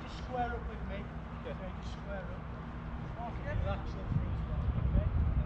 just square up with me. Okay, just square up. Relax up for as well, okay?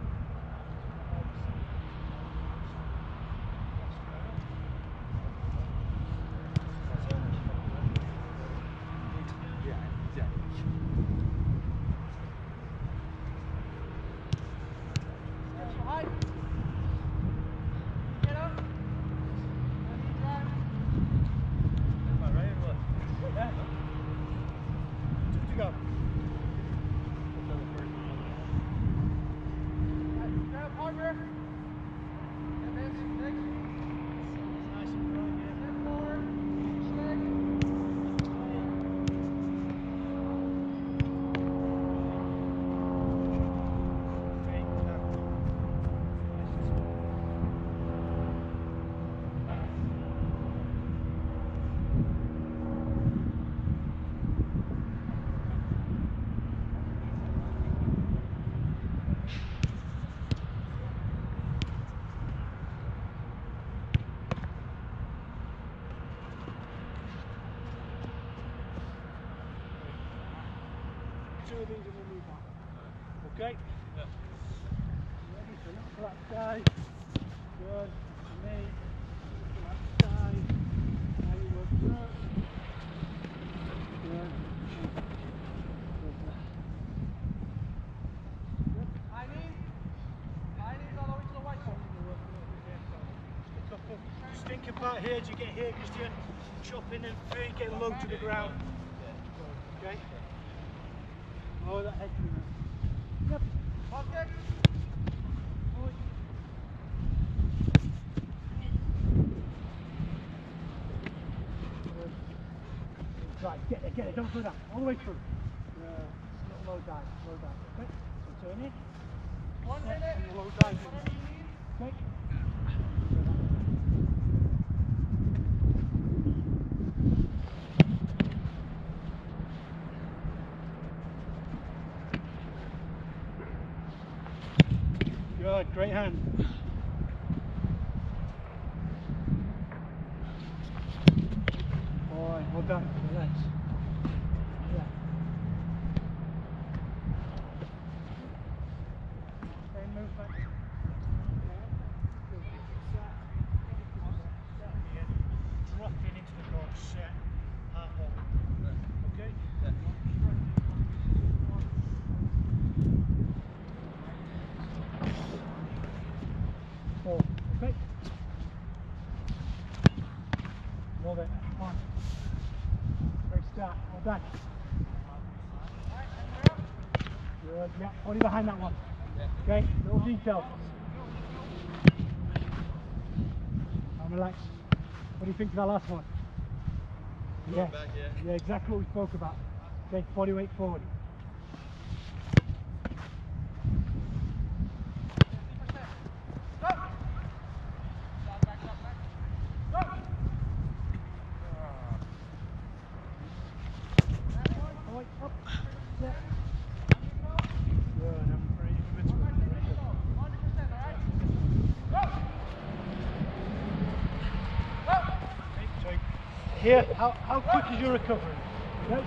Two of these and we'll move on. Okay? Yeah. Ready for that flat side. Good. For me. Flat side. Now you work through. Good. Good. High knees all the way to the white foot. Stick up. Stink about here as you get here, Christian. Chopping and free, getting low to the ground. Okay? Oh, that head through now. Yep. Okay. Right, get it, don't go down. All the way through. Low dive, okay? So turn in. 1 minute. And low dive in. Okay? Good, great hand. Boy, well done. Relax. Yeah. Same movement. Dropping into the board, set, half hold. Okay? Yeah. 4. Okay. Love it. Come on. Great start. Well done. Good. Yeah. Body behind that one. Okay. Little detail. And relax. What do you think of that last one? Yeah. Back, yeah. Yeah. Exactly what we spoke about. Okay. Body weight forward. Here, how quick is your recovery? Okay.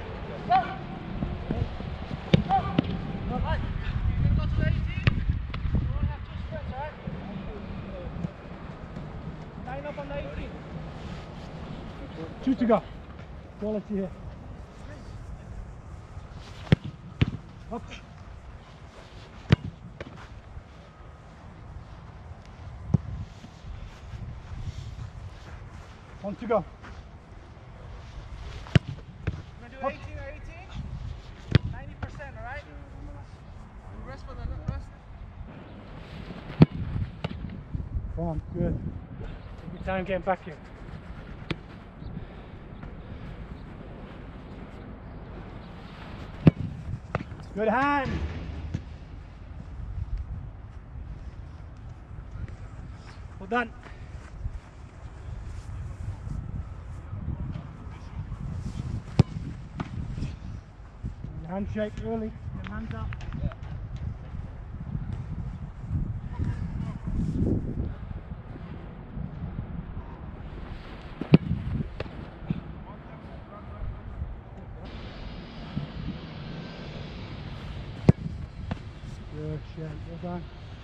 Right. You can go to the 18. You only have 2 sprints, alright? Line up on the 18. 2 to go. Go, let's see here. Up. 1 to go. 18 or 18? 90%, alright? Rest for the rest. Come on, good. Take your time getting back here. Good hand. Well done. Handshake early, your hands up. Yeah. Good shit, well done.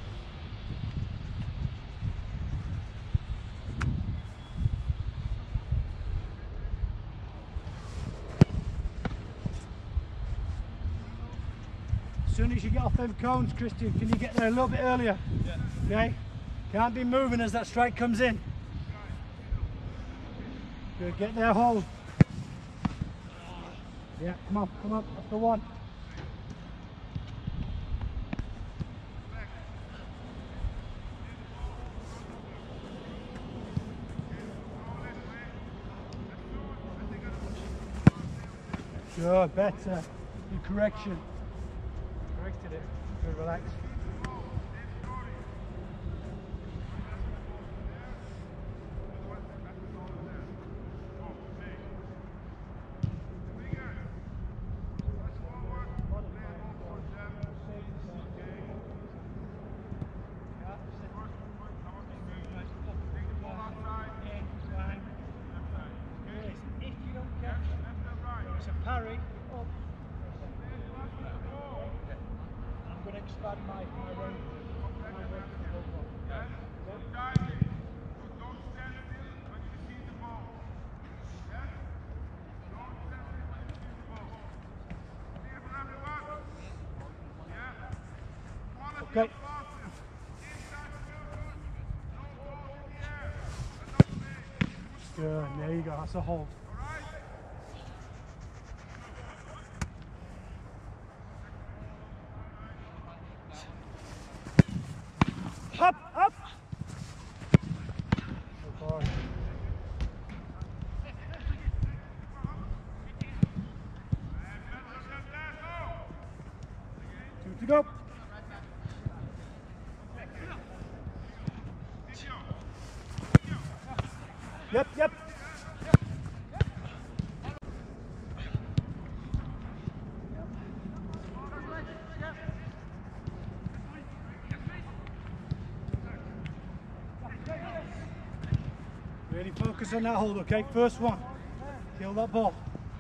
As soon as you get off them cones, Christian, can you get there a little bit earlier? Yeah. Okay? Can't be moving as that strike comes in. Good, get there, hold. Yeah, come on, that's the one. Good, better. Good correction. Corrected it. Good, relax. Parry up. I'm going to expand my range. Don't stand still when you receive the ball. Yes? Don't stand still when you receive the ball. Clear for everyone? Yeah? Quality Okay. of passes. Inside the field. No ball in the air. Enough space. Good, there you go, that's a hold. Up, up! Good boy. 2 to go. Yep. Really focus on that hold, okay? First one. Kill that ball.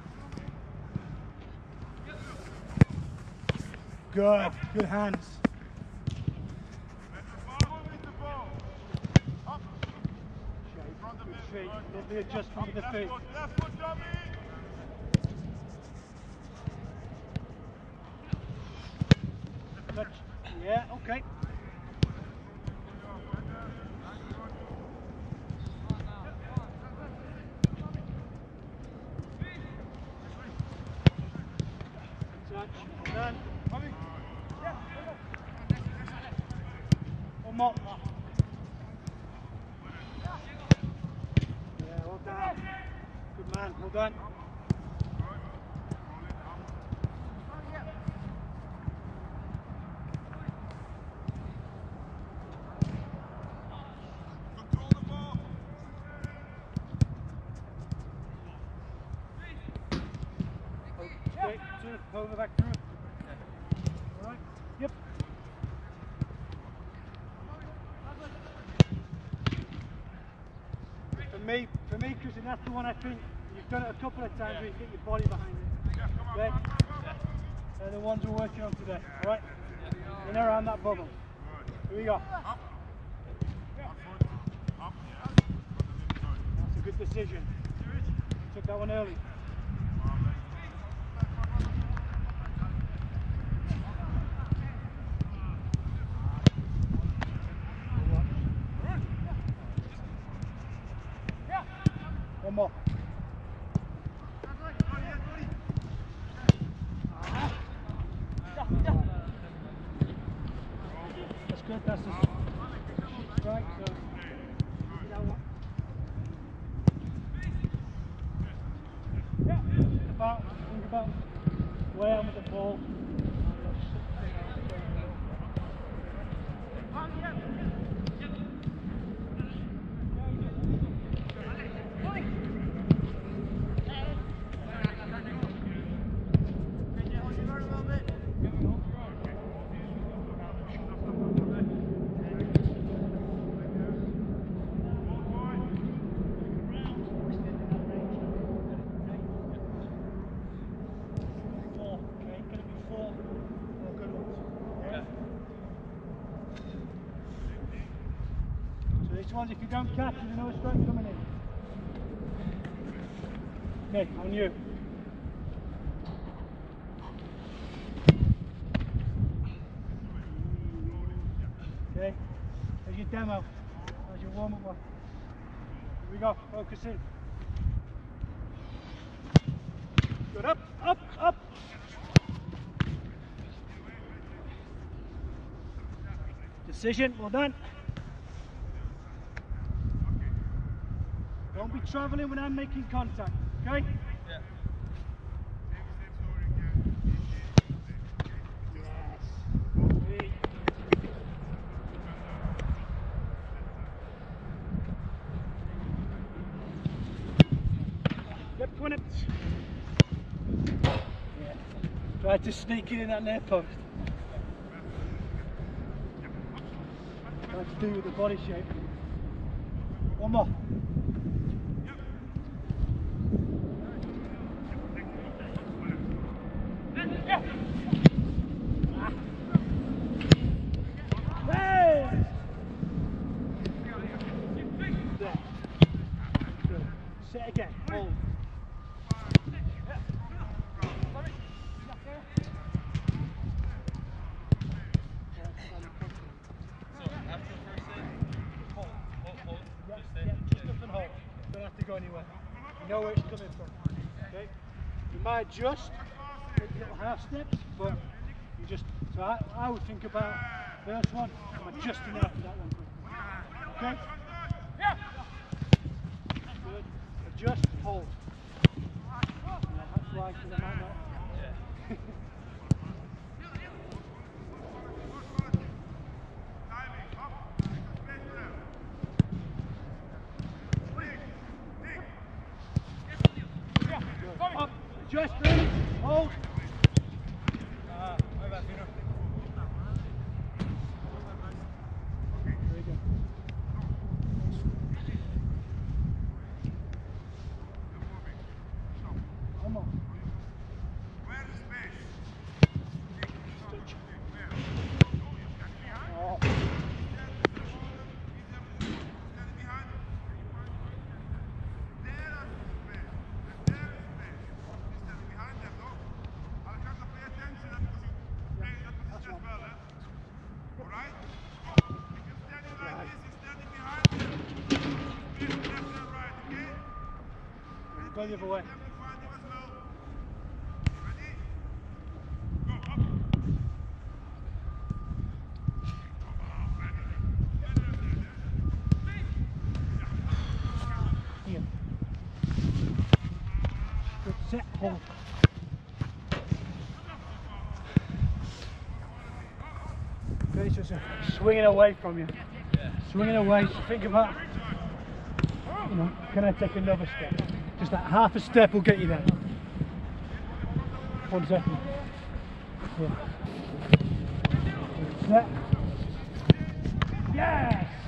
Good. Good hands. Good feet. Love the adjustment with the feet. Touch. Yeah, okay. Touch. Done. One more. Yeah, well done. Good man, well done. Straight, 2, over back through. Alright, yep. For me, Christian, that's the one I think you've done it a couple of times where you get your body behind it. Okay? They're the ones we're working on today. Alright? In and around that bubble. Here we go. That's a good decision. Took that one early. One more. That's good, that's the strike, so that one. Think about where I am with the ball. ones, if you don't catch, there's another stroke coming in. Okay, on you. Okay, there's your demo. There's your warm-up one. Here we go, focus in. Good, up, up, up. Decision, well done. Don't be travelling when I'm making contact, okay? Yeah. Yes. Yep, 20. Yeah. Try to sneak in that near post. Try to do with the body shape. One more. Hey! There. Good. Sit again. Hold. Just up and hold. Don't have to go anywhere. You know where it's coming from. Okay? You might just take little half steps, but you just. So I would think about first one, I'm adjusting after that one quickly. Okay? Good. Adjust, hold. Yeah, that's why, because I might not. Up, adjust, ready, hold. Very good. One more. Oh. Go the other way. Here. Good, set, hold. Okay, so it's swinging away from you. Swinging away, so think about, you know, can I take another step? Just that half a step will get you there. 1 second. Yeah. Set. Yes!